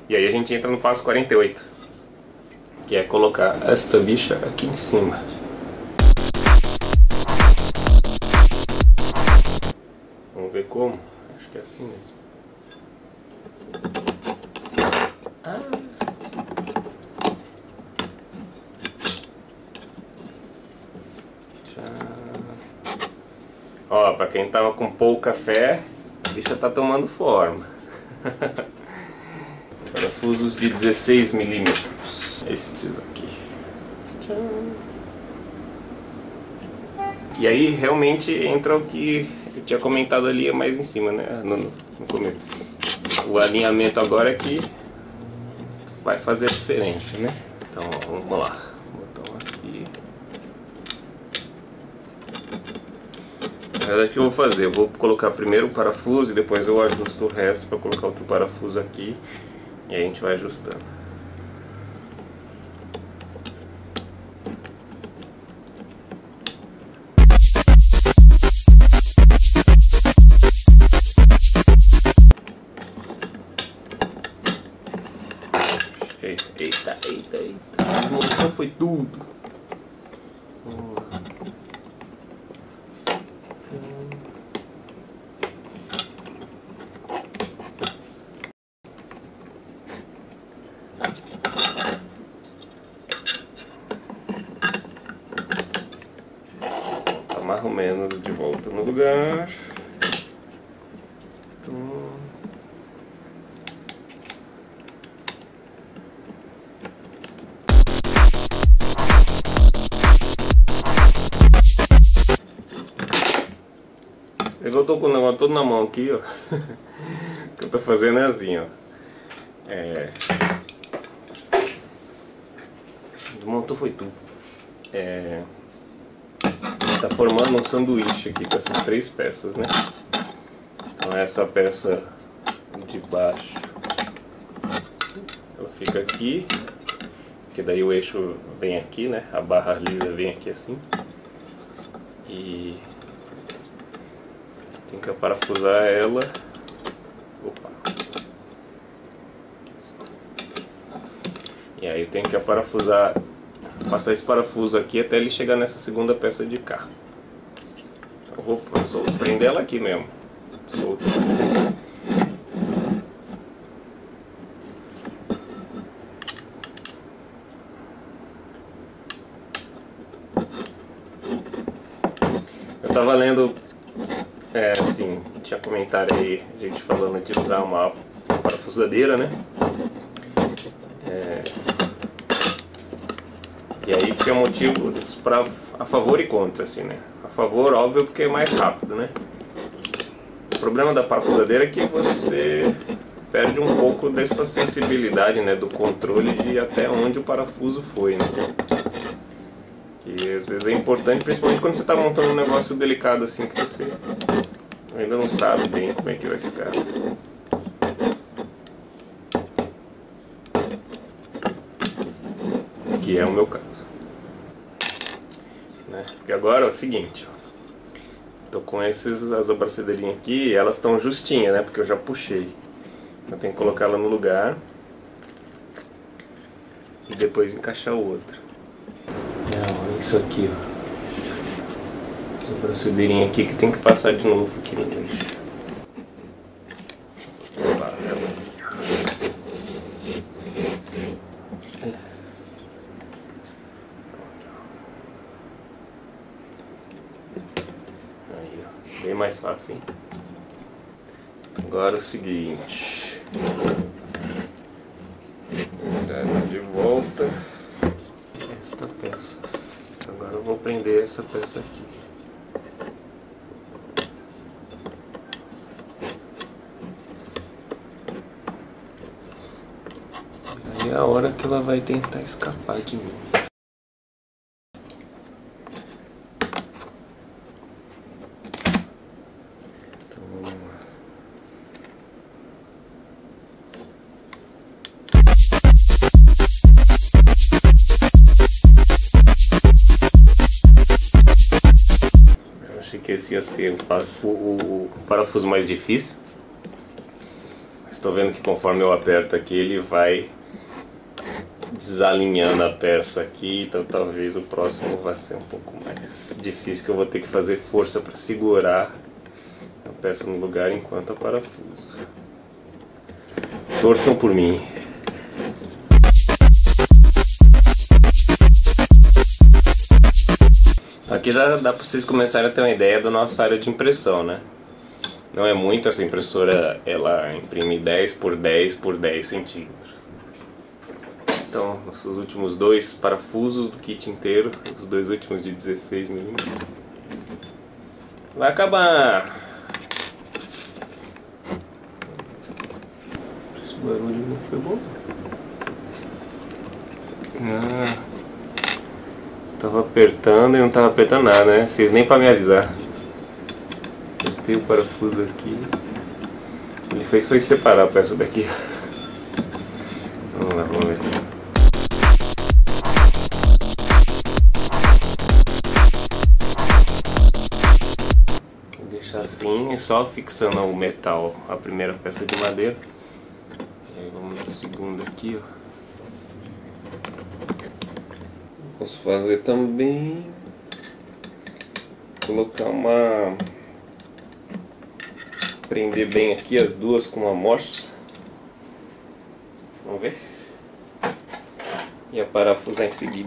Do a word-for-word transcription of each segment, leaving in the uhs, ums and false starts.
E aí a gente entra no passo quarenta e oito, que é colocar esta bicha aqui em cima. Vamos ver como? Acho que é assim mesmo. Ah. Ó, pra quem tava com pouca fé, a bicha tá tomando forma. Parafusos de dezesseis milímetros. Estes aqui. Tchau. E aí realmente entra o que eu tinha comentado ali mais em cima, né? No, no começo. O alinhamento agora é que vai fazer a diferença, né? Então ó, vamos lá. Botão aqui. Na verdade, o que eu vou fazer? Eu vou colocar primeiro o parafuso e depois eu ajusto o resto para colocar outro parafuso aqui. E aí a gente vai ajustando. Eita, eita, eita. Desmontou foi tudo. Vamos lá. Tá mais ou menos de volta no lugar. Eu tô com o negócio todo na mão aqui, ó. O que eu tô fazendo é assim, ó. É... Desmontou foi tudo. É... Tá formando um sanduíche aqui com essas três peças, né? Então essa peça de baixo, ela fica aqui, que daí o eixo vem aqui, né? A barra lisa vem aqui assim. E tem que parafusar ela. Opa. E aí eu tenho que parafusar, passar esse parafuso aqui até ele chegar nessa segunda peça de cá. Então eu vou só prender ela aqui mesmo. Solto. Eu tava lendo, é, assim, tinha comentário aí, gente falando de usar uma parafusadeira, né? É, e aí tinha motivos pra, a favor e contra, assim, né? A favor, óbvio, porque é mais rápido, né? O problema da parafusadeira é que você perde um pouco dessa sensibilidade, né? Do controle de até onde o parafuso foi, né? Que às vezes é importante, principalmente quando você está montando um negócio delicado assim, que você ainda não sabe bem como é que vai ficar. Que é o meu caso, né? Porque agora é o seguinte, ó. Tô com esses, as abraçadeirinhas aqui, e elas estão justinhas, né? Porque eu já puxei. Eu tenho que colocar ela no lugar e depois encaixar o outro. Não, isso aqui, ó. Essa abraçadeirinha aqui que tem que passar de novo aqui no eixo. Aí, ó. Bem mais fácil, hein? Agora é o seguinte. De volta esta peça. Agora eu vou prender essa peça aqui. E aí é a hora que ela vai tentar escapar de mim. Então vamos lá. Que esse ia ser o parafuso mais difícil, mas Estou vendo que conforme eu aperto aqui ele vai desalinhando a peça aqui, então talvez o próximo vai ser um pouco mais difícil, que eu vou ter que fazer força para segurar a peça no lugar enquanto a parafuso. Torçam por mim. Aqui já dá para vocês começarem a ter uma ideia da nossa área de impressão, né? Não é muito, essa impressora ela imprime dez por dez por dez centímetros. Então, nossos últimos dois parafusos do kit inteiro, os dois últimos de dezesseis milímetros. Vai acabar! Esse barulho não foi bom. Ah, tava apertando e não tava apertando nada, né? Vocês nem pra me avisar. Apertei o parafuso aqui. Ele fez foi separar a peça daqui. Vamos lá, vamos ver. Vou deixar assim e só fixando o metal a primeira peça de madeira. E aí vamos na segunda aqui, ó. Posso fazer também, colocar uma, prender bem aqui as duas com uma morsa, vamos ver, e a parafusar em seguida.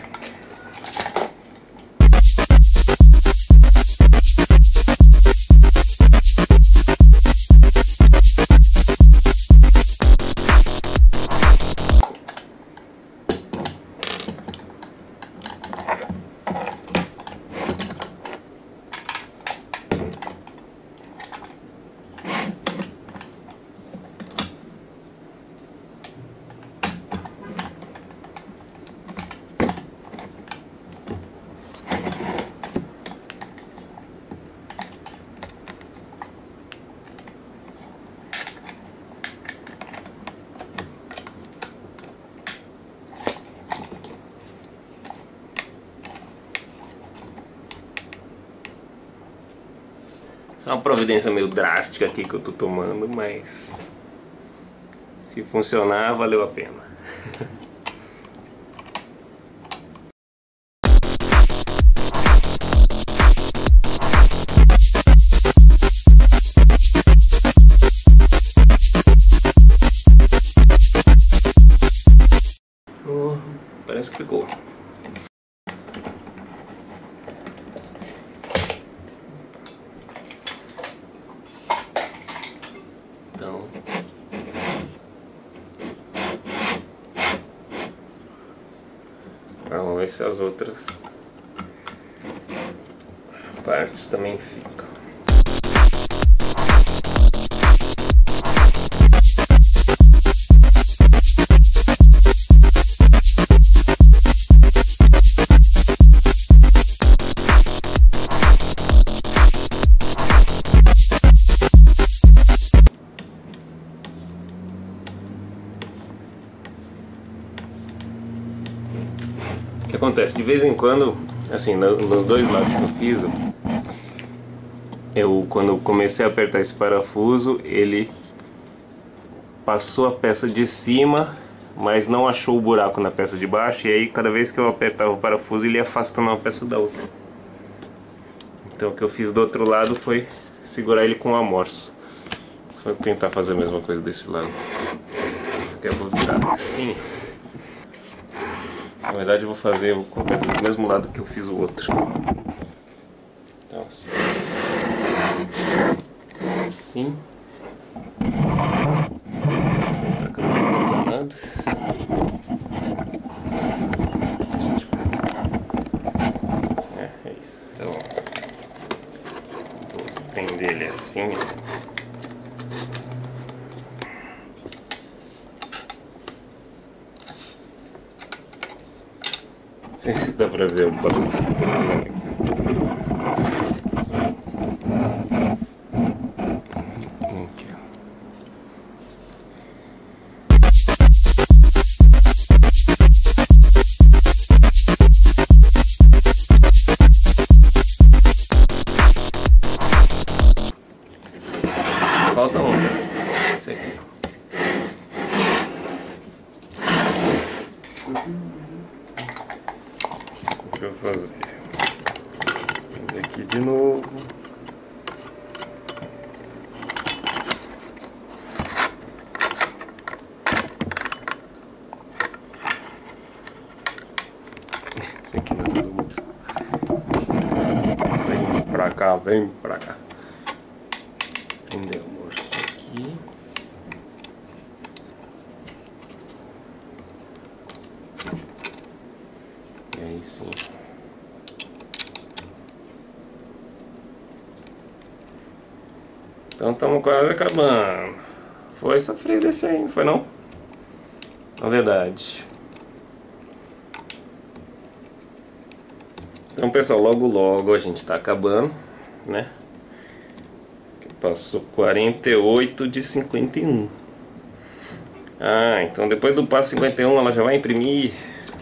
Isso é uma providência meio drástica aqui que eu tô tomando, mas se funcionar, valeu a pena. Oh, parece que ficou. Então, vamos ver se as outras partes também ficam. O que acontece? De vez em quando, assim, nos dois lados que eu fiz, eu, quando eu comecei a apertar esse parafuso, ele passou a peça de cima, mas não achou o buraco na peça de baixo, e aí cada vez que eu apertava o parafuso, ele ia afastando uma peça da outra. Então o que eu fiz do outro lado foi segurar ele com uma morsa. Vou tentar fazer a mesma coisa desse lado. Aqui eu vou virar assim. Na verdade eu vou fazer o do mesmo lado que eu fiz o outro. Então assim. Assim. Pra cá não dá nada. É, é isso. Então vou prender ele assim. Não sei se dá pra ver o barulho que eu tô fazendo aqui. Falta um. Esse aqui. Deixa eu fazer. Vem aqui de novo. Esse aqui não é todo mundo. Vem pra cá, vem pra cá. Prendeu o morso aqui. E aí sim. Então estamos quase acabando. Foi sofrido esse aí, não foi não? Na verdade. Então pessoal, logo logo a gente tá acabando, né? Passou quarenta e oito de cinquenta e um. Ah, então depois do passo cinquenta e um ela já vai imprimir.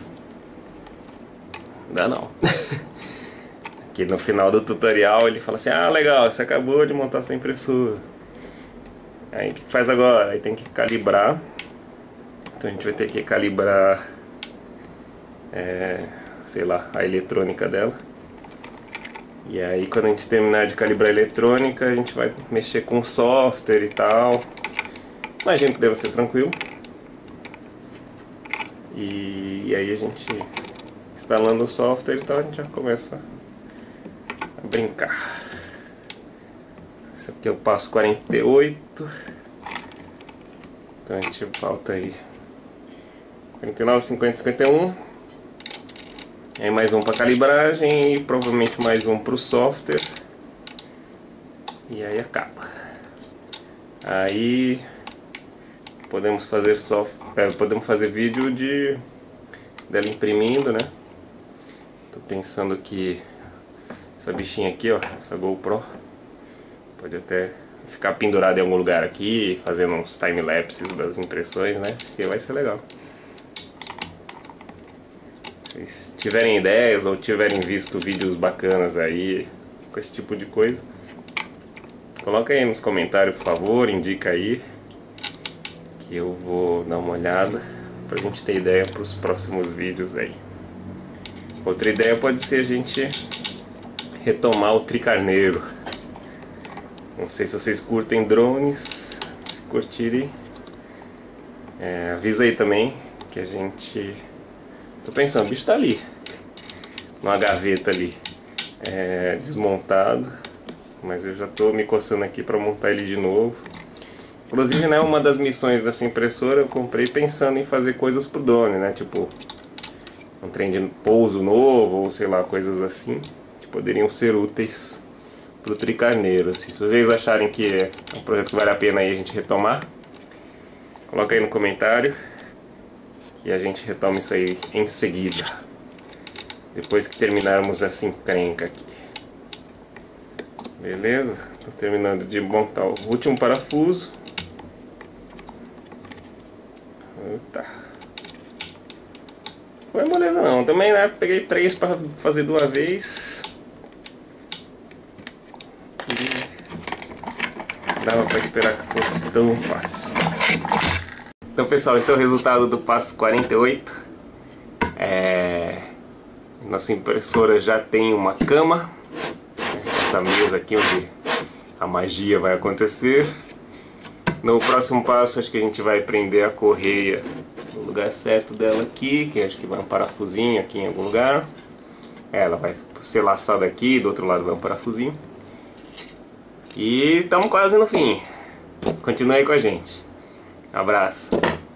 Dá não. Aqui no final do tutorial ele fala assim: ah, legal, você acabou de montar sua impressora. Aí o que faz agora? Aí tem que calibrar. Então a gente vai ter que calibrar, é, sei lá, a eletrônica dela. E aí quando a gente terminar de calibrar a eletrônica, a gente vai mexer com o software e tal. Imagino que deve ser tranquilo. E, e aí a gente, instalando o software e tal, a gente já começa a brincar. Esse aqui é o passo quarenta e oito. Então a gente falta aí quarenta e nove, cinquenta, cinquenta e um. Aí mais um para calibragem e provavelmente mais um para o software. E aí acaba. Aí podemos fazer software, podemos fazer vídeo de dela imprimindo, né? Tô pensando que essa bichinha aqui, ó, essa GoPro, pode até ficar pendurada em algum lugar aqui, fazendo uns time-lapses das impressões, né? Que vai ser legal. Se tiverem ideias ou tiverem visto vídeos bacanas aí com esse tipo de coisa, coloca aí nos comentários, por favor, indica aí que eu vou dar uma olhada pra gente ter ideia para os próximos vídeos aí. Outra ideia pode ser a gente retomar o tricarneiro. Não sei se vocês curtem drones. Se curtirem, é, avisa aí também que a gente... Tô pensando, o bicho tá ali, numa gaveta ali, é, desmontado, mas eu já tô me coçando aqui para montar ele de novo. Inclusive, né, uma das missões dessa impressora eu comprei pensando em fazer coisas pro drone, né, tipo um trem de pouso novo ou sei lá, coisas assim que poderiam ser úteis pro tricarneiro. Assim, se vocês acharem que é um projeto que vale a pena aí a gente retomar, coloca aí no comentário. E a gente retoma isso aí em seguida, depois que terminarmos essa encrenca aqui. Beleza? Tô terminando de montar o último parafuso. Eita. Foi moleza não, também, né? Peguei três para fazer de uma vez. E dava para esperar que fosse tão fácil. Então pessoal, esse é o resultado do passo quarenta e oito. É... Nossa impressora já tem uma cama. Essa mesa aqui onde a magia vai acontecer. No próximo passo acho que a gente vai prender a correia no lugar certo dela aqui, que acho que vai um parafusinho aqui em algum lugar. Ela vai ser laçada aqui, do outro lado vai um parafusinho. E estamos quase no fim. Continue aí com a gente. Abraço.